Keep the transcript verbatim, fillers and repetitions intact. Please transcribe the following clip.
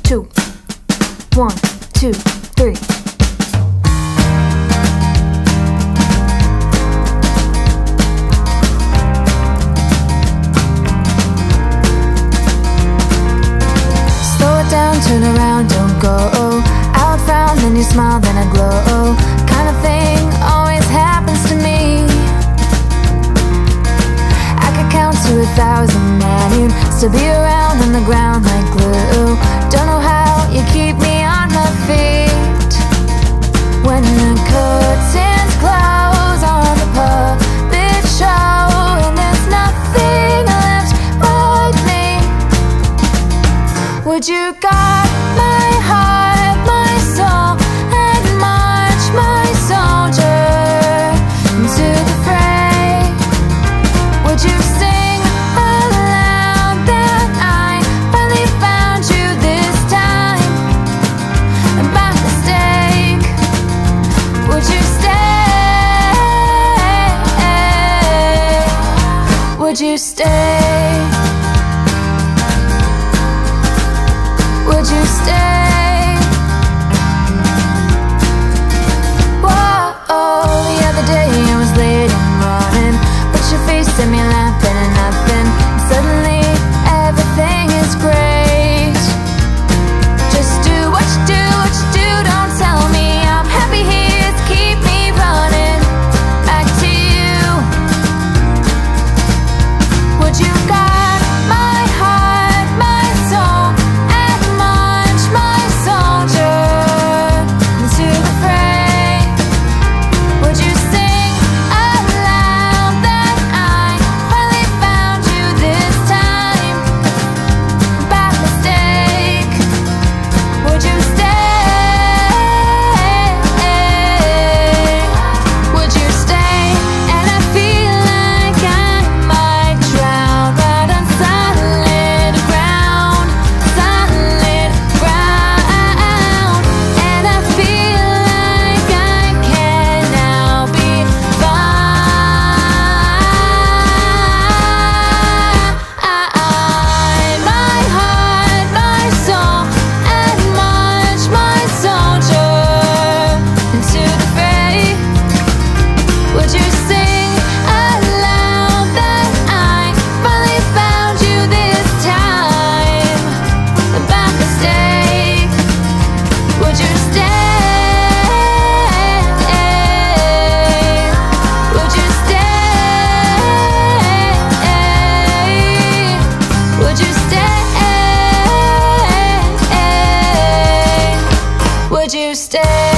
two. One, two, three. Slow it down, turn around, don't go. I would frown, then you smile, then I glow. Kind of thing always happens to me. I could count to a thousand and you'd still be around on the ground like glue. Don't know how you keep me on my feet. When the curtains close on the puppet show and there's nothing left but me, would you guard my heart, my soul, and march my soldier into the fray? Would you sing aloud that I finally found you this time by mistake? Would you stay? Would you stay? Would you stay? Whoa, the other day I was late and running, but your face set me laughing and nothing. And suddenly everything is great. Just do what you do, what you do, don't tell me I'm happy here to keep me running back to you. Would you guard my heart, my soul, and march my soldier into the fray? Would you sing aloud that I finally found you this time by mistake? Would you stay? Would you stay? And I feel like I might drown right on solid ground, solid ground. And I feel like I can now be fine. My heart, my soul, and march my soldier into the fray. Would you sing aloud that I finally found you this time by mistake? Would you stay? Would you stay? Would you stay? Would you stay?